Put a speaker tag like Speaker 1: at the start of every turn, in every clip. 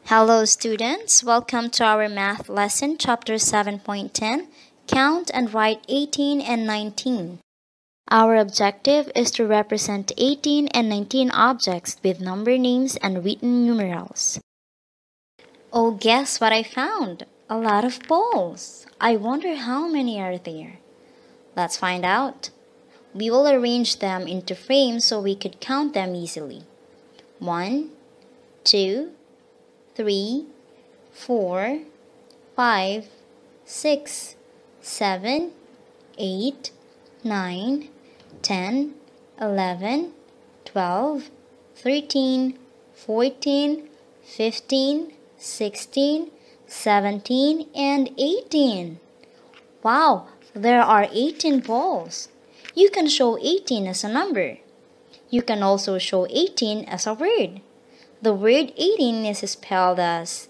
Speaker 1: Hello students, welcome to our math lesson chapter 7.10, Count and write 18 and 19. Our objective is to represent 18 and 19 objects with number names and written numerals. Oh, guess what I found? A lot of balls. I wonder how many are there. Let's find out. We will arrange them into frames so we could count them easily. 1, 2, 3, 4, 5, 6, 7, 8, 9, 10, 11, 12, 13, 14, 15, 16, 17, and 18. Wow, there are 18 balls. You can show 18 as a number. You can also show 18 as a word. The word 18 is spelled as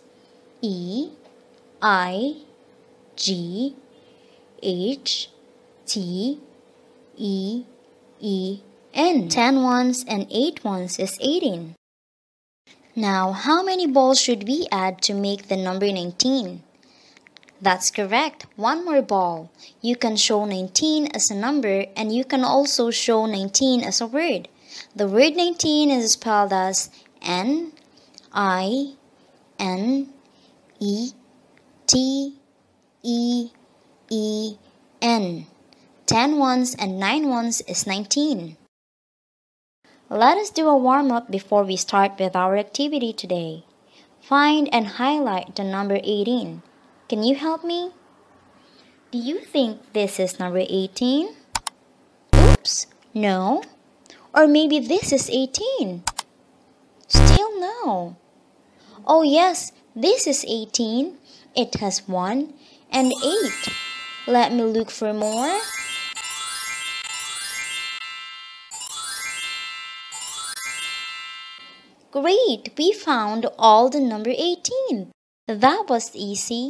Speaker 1: E-I-G-H-T-E-E-N. 10 ones and 8 ones is 18. Now, how many balls should we add to make the number 19? That's correct, one more ball. You can show 19 as a number and you can also show 19 as a word. The word 19 is spelled as N-I-N-E-T-E-E-N. 10 ones and 9 ones is 19. Let us do a warm-up before we start with our activity today. Find and highlight the number 18. Can you help me? Do you think this is number 18? Oops, no. Or maybe this is 18. Still no. Oh yes, this is 18. It has 1 and 8. Let me look for more. Great, we found all the number 18. That was easy.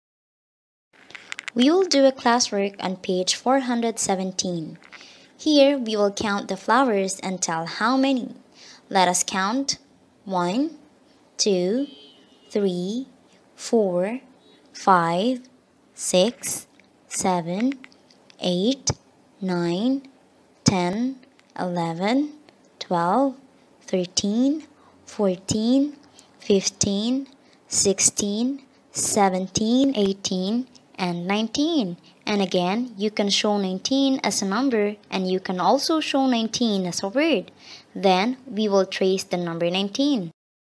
Speaker 1: We will do a classwork on page 417. Here we will count the flowers and tell how many. Let us count. 1, 2, 3, 4, 5, 6, 7, 8, 9, 10, 11, 12, 13, 14, 15, 16, 17, 18, and 19. And again, you can show 19 as a number and you can also show 19 as a word. Then we will trace the number 19.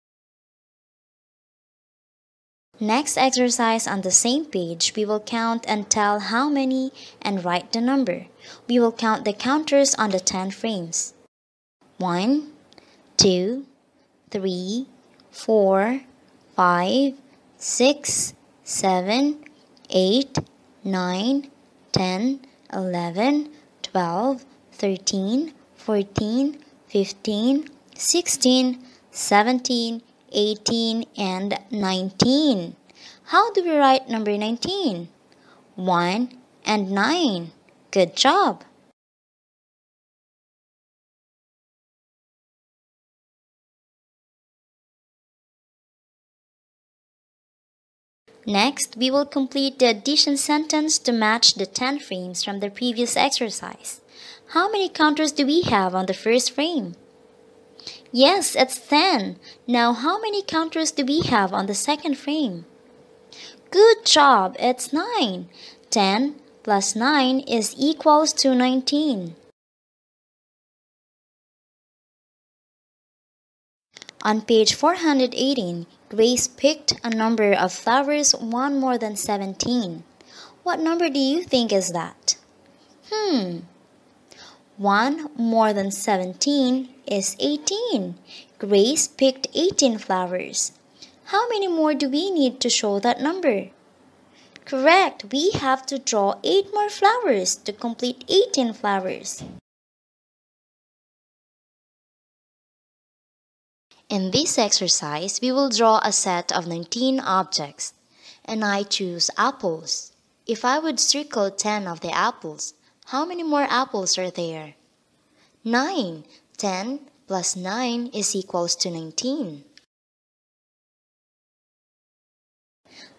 Speaker 1: Next exercise on the same page, we will count and tell how many and write the number. We will count the counters on the 10 frames. 1, 2, 3, 4, 5, 6, 7, 8, 9, 10, 11, 12, 13, 14, 15, 16, 17, 18, and 19. How do we write number 19? 1 and 9. Good job! Next, we will complete the addition sentence to match the 10 frames from the previous exercise. How many counters do we have on the first frame? Yes, it's 10. Now, how many counters do we have on the second frame? Good job, it's 9. 10 plus 9 is equals to 19. On page 418, Grace picked a number of flowers, one more than 17. What number do you think is that? 1 more than 17 is 18. Grace picked 18 flowers. How many more do we need to show that number? Correct, we have to draw 8 more flowers to complete 18 flowers. In this exercise, we will draw a set of 19 objects, and I choose apples. If I would circle 10 of the apples, how many more apples are there? 9. 10 plus 9 is equals to 19.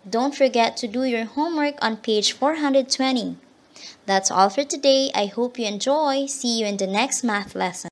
Speaker 1: Don't forget to do your homework on page 420. That's all for today. I hope you enjoy. See you in the next math lesson.